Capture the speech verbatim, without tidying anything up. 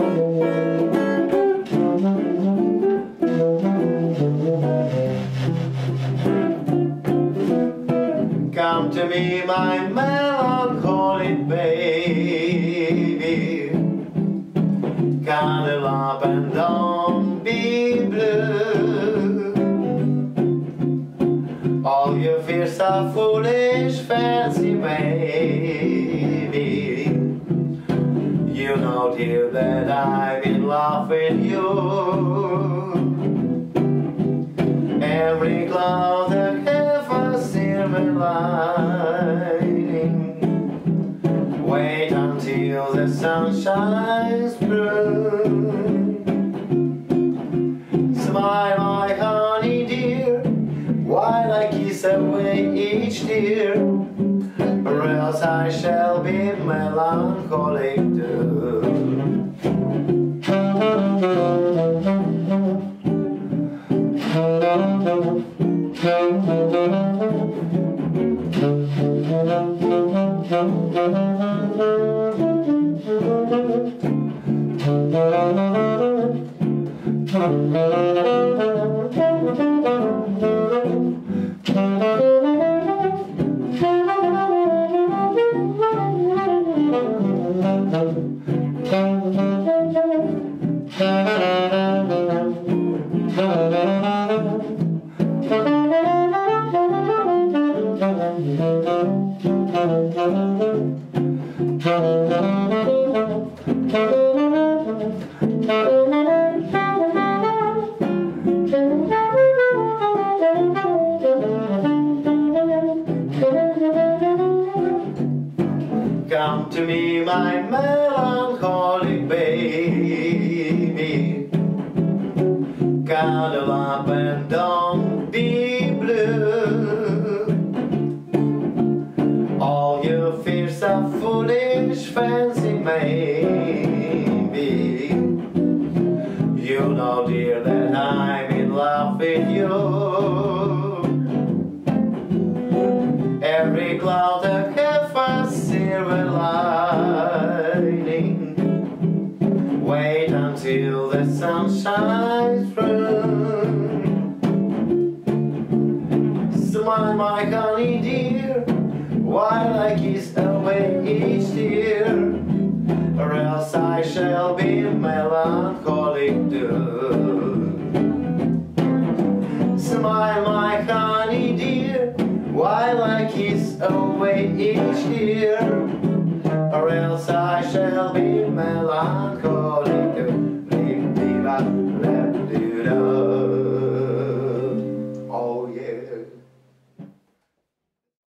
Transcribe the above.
Come to me, my melancholic baby, cuddle up and don't be blue. All your fears are foolish fancy, baby. You know, dear, that I'm in love with you. Every cloud that have a silver lining. Wait until the sun shines through. Smile, my honey dear, while I kiss away each tear, or else I shall be melancholic too. Come to me, my melancholic baby, cuddle up and don't be blue. All your fears are foolish fancy, maybe. You know, dear, that I'm in love with you. Every cloud that have a silver lining. Wait until the sun shines through. Smile, my honey dear, while I kiss away each tear, or else I shall be melancholic too. Smile, my honey dear, while I kiss away each tear, or else I shall be melancholic too.